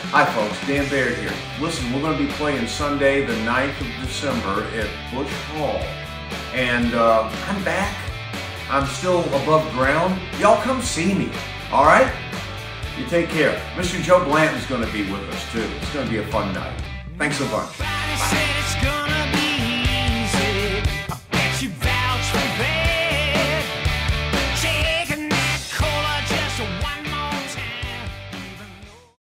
Hi folks, Dan Baird here. Listen, we're going to be playing Sunday the 9th of December at Bush Hall. And I'm back. I'm still above ground. Y'all come see me, all right? You take care. Mr. Joe Blanton is going to be with us too. It's going to be a fun night. Thanks a bunch. Bye.